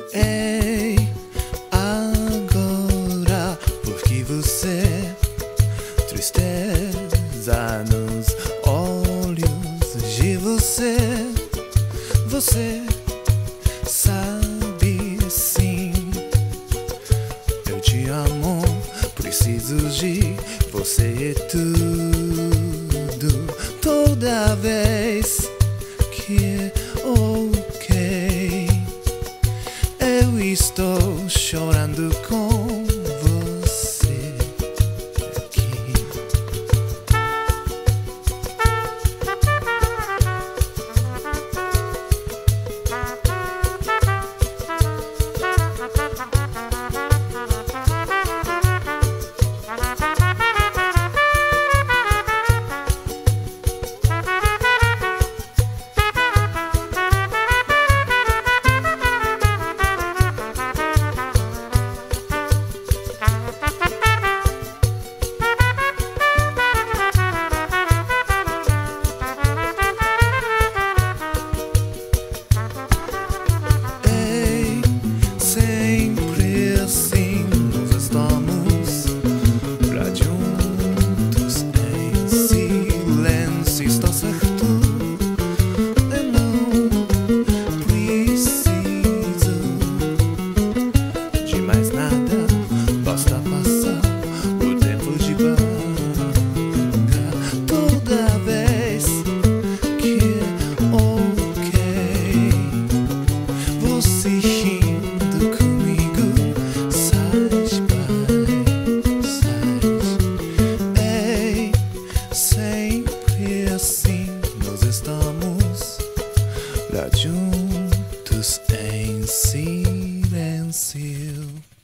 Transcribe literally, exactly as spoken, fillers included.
Ei, agora, porque você tristeza nos olhos de você, você sabe sim, eu te amo, preciso de você é tudo, toda vez que ok, eu estou chorando com você aqui. Juntos em silêncio.